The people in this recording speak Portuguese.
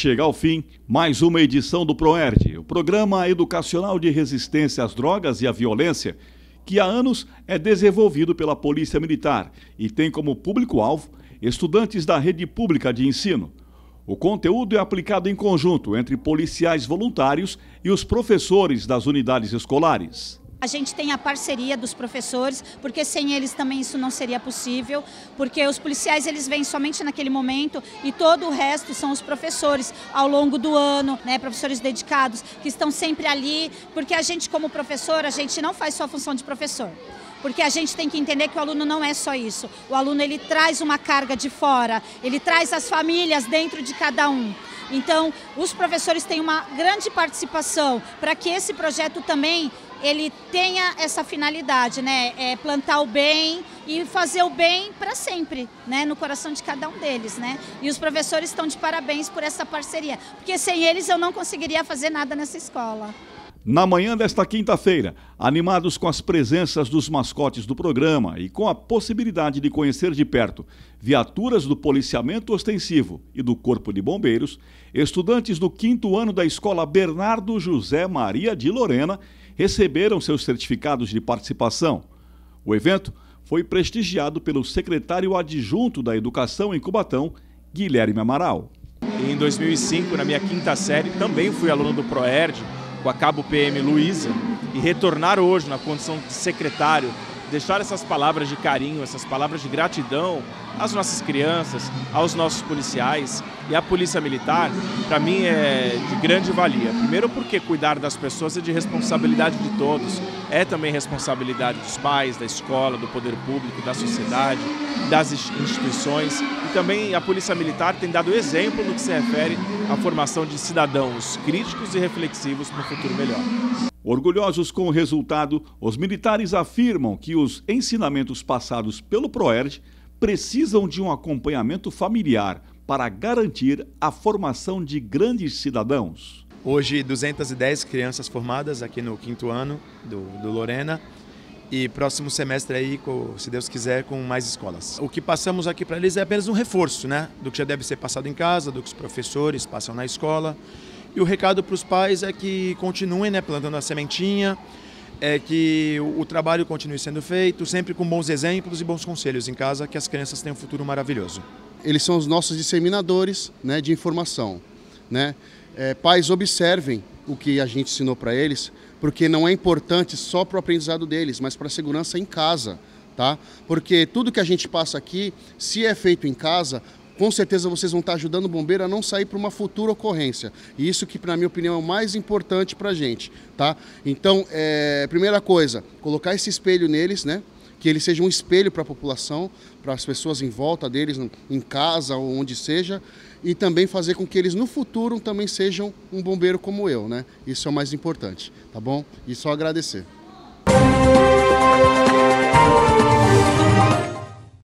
Chega ao fim mais uma edição do ProERD, o Programa Educacional de Resistência às Drogas e à Violência, que há anos é desenvolvido pela Polícia Militar e tem como público-alvo estudantes da rede pública de ensino. O conteúdo é aplicado em conjunto entre policiais voluntários e os professores das unidades escolares. A gente tem a parceria dos professores, porque sem eles também isso não seria possível, porque os policiais eles vêm somente naquele momento e todo o resto são os professores ao longo do ano, né, professores dedicados que estão sempre ali, porque a gente como professor, a gente não faz só a função de professor. Porque a gente tem que entender que o aluno não é só isso. O aluno ele traz uma carga de fora, ele traz as famílias dentro de cada um. Então, os professores têm uma grande participação para que esse projeto também ele tenha essa finalidade, né? É plantar o bem e fazer o bem para sempre, né? No coração de cada um deles, né? E os professores estão de parabéns por essa parceria, porque sem eles eu não conseguiria fazer nada nessa escola. Na manhã desta quinta-feira, animados com as presenças dos mascotes do programa e com a possibilidade de conhecer de perto viaturas do policiamento ostensivo e do Corpo de Bombeiros, estudantes do 5º ano da Escola Bernardo José Maria de Lorena receberam seus certificados de participação. O evento foi prestigiado pelo secretário adjunto da Educação em Cubatão, Guilherme Amaral. Em 2005, na minha 5ª série, também fui aluno do ProERD, com a Cabo PM Luísa, e retornar hoje na condição de secretário, deixar essas palavras de carinho, essas palavras de gratidão às nossas crianças, aos nossos policiais e à Polícia Militar, para mim é de grande valia. Primeiro porque cuidar das pessoas é de responsabilidade de todos, é também responsabilidade dos pais, da escola, do poder público, da sociedade, das instituições, e também a Polícia Militar tem dado exemplo no que se refere à formação de cidadãos críticos e reflexivos para um futuro melhor. Orgulhosos com o resultado, os militares afirmam que os ensinamentos passados pelo ProERD precisam de um acompanhamento familiar para garantir a formação de grandes cidadãos. Hoje, 210 crianças formadas aqui no 5º ano do Lorena e próximo semestre aí, se Deus quiser, com mais escolas. O que passamos aqui para eles é apenas um reforço, né, do que já deve ser passado em casa, do que os professores passam na escola. E o recado para os pais é que continuem, né, plantando a sementinha, é que o trabalho continue sendo feito, sempre com bons exemplos e bons conselhos em casa, que as crianças tenham um futuro maravilhoso. Eles são os nossos disseminadores, né, de informação, né? Pais, observem o que a gente ensinou para eles, porque não é importante só para o aprendizado deles, mas para a segurança em casa, tá? Porque tudo que a gente passa aqui, se é feito em casa, com certeza vocês vão estar ajudando o bombeiro a não sair para uma futura ocorrência. E isso que, na minha opinião, é o mais importante para a gente, tá? Então, primeira coisa, colocar esse espelho neles, né? Que eles sejam um espelho para a população, para as pessoas em volta deles, em casa ou onde seja, e também fazer com que eles no futuro também sejam um bombeiro como eu, né? Isso é o mais importante, tá bom? E só agradecer.